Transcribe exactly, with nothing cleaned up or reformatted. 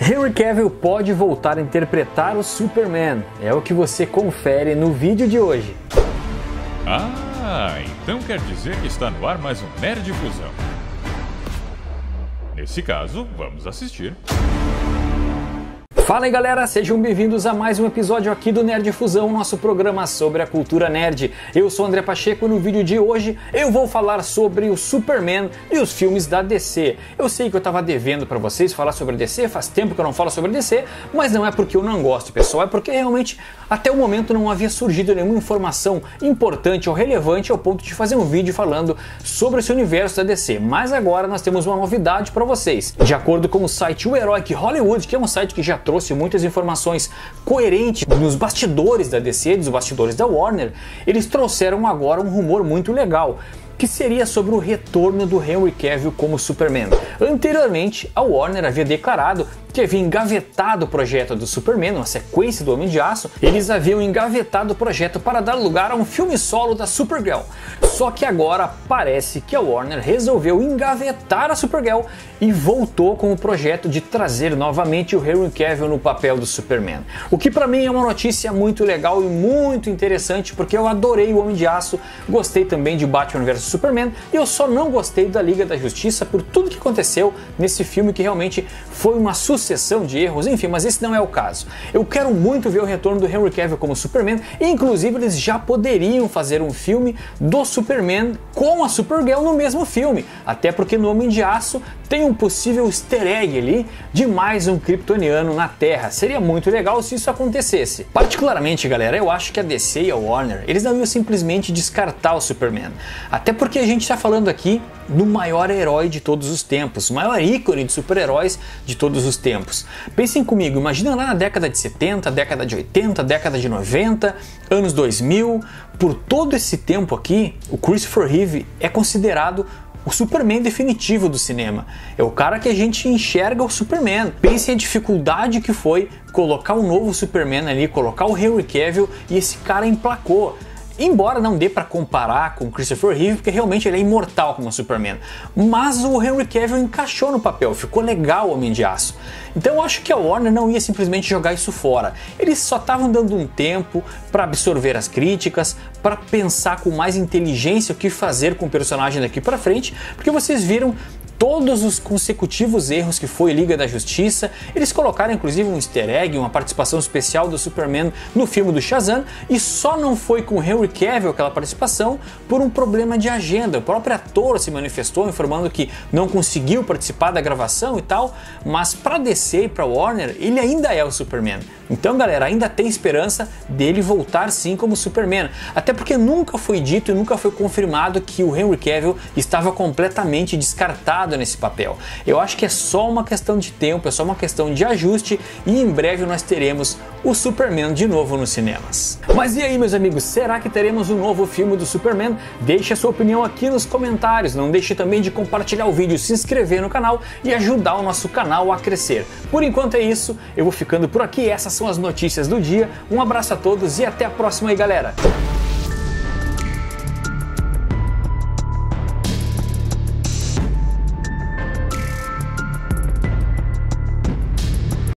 Henry Cavill pode voltar a interpretar o Superman. É o que você confere no vídeo de hoje. Ah, então quer dizer que está no ar mais um Nerd Fusão. Nesse caso, vamos assistir. Fala aí galera, sejam bem-vindos a mais um episódio aqui do Nerd Fusão, nosso programa sobre a cultura nerd. Eu sou André Pacheco e no vídeo de hoje eu vou falar sobre o Superman e os filmes da D C. Eu sei que eu tava devendo pra vocês falar sobre a D C, faz tempo que eu não falo sobre a D C, mas não é porque eu não gosto, pessoal, é porque realmente até o momento não havia surgido nenhuma informação importante ou relevante ao ponto de fazer um vídeo falando sobre esse universo da D C. Mas agora nós temos uma novidade pra vocês. De acordo com o site O Heroic Hollywood, que é um site que já trouxe muitas informações coerentes nos bastidores da D C, dos bastidores da Warner, eles trouxeram agora um rumor muito legal, que seria sobre o retorno do Henry Cavill como Superman. Anteriormente, a Warner havia declarado que havia engavetado o projeto do Superman, uma sequência do Homem de Aço. Eles haviam engavetado o projeto para dar lugar a um filme solo da Supergirl. Só que agora parece que a Warner resolveu engavetar a Supergirl e voltou com o projeto de trazer novamente o Henry Cavill no papel do Superman. O que para mim é uma notícia muito legal e muito interessante, porque eu adorei o Homem de Aço, gostei também de Batman versus Superman, e eu só não gostei da Liga da Justiça por tudo que aconteceu nesse filme, que realmente foi uma sucessão de erros, enfim, mas esse não é o caso. Eu quero muito ver o retorno do Henry Cavill como Superman, e inclusive eles já poderiam fazer um filme do Superman com a Supergirl no mesmo filme, até porque no Homem de Aço tem um possível easter egg ali de mais um kryptoniano na Terra. Seria muito legal se isso acontecesse. Particularmente, galera, eu acho que a D C e a Warner, eles não iam simplesmente descartar o Superman, até porque a gente está falando aqui do maior herói de todos os tempos, o maior ícone de super-heróis de todos os tempos. Pensem comigo, imagina lá na década de setenta, década de oitenta, década de noventa, anos dois mil, por todo esse tempo aqui, o Christopher Reeve é considerado o Superman definitivo do cinema. É o cara que a gente enxerga o Superman. Pense a dificuldade que foi colocar um novo Superman ali, colocar o Henry Cavill, e esse cara emplacou. Embora não dê para comparar com Christopher Reeve, porque realmente ele é imortal como Superman, mas o Henry Cavill encaixou no papel, ficou legal o Homem de Aço. Então eu acho que a Warner não ia simplesmente jogar isso fora. Eles só estavam dando um tempo para absorver as críticas, para pensar com mais inteligência o que fazer com o personagem daqui para frente, porque vocês viram todos os consecutivos erros que foi Liga da Justiça. Eles colocaram inclusive um easter egg, uma participação especial do Superman no filme do Shazam, e só não foi com Henry Cavill aquela participação por um problema de agenda. O próprio ator se manifestou informando que não conseguiu participar da gravação e tal, mas para D C e para Warner ele ainda é o Superman. Então galera, ainda tem esperança dele voltar sim como Superman, até porque nunca foi dito e nunca foi confirmado que o Henry Cavill estava completamente descartado nesse papel. Eu acho que é só uma questão de tempo, é só uma questão de ajuste, e em breve nós teremos o Superman de novo nos cinemas. Mas e aí, meus amigos, será que teremos um novo filme do Superman? Deixe a sua opinião aqui nos comentários, não deixe também de compartilhar o vídeo, se inscrever no canal e ajudar o nosso canal a crescer. Por enquanto é isso, eu vou ficando por aqui, essas são as notícias do dia, um abraço a todos e até a próxima aí, galera!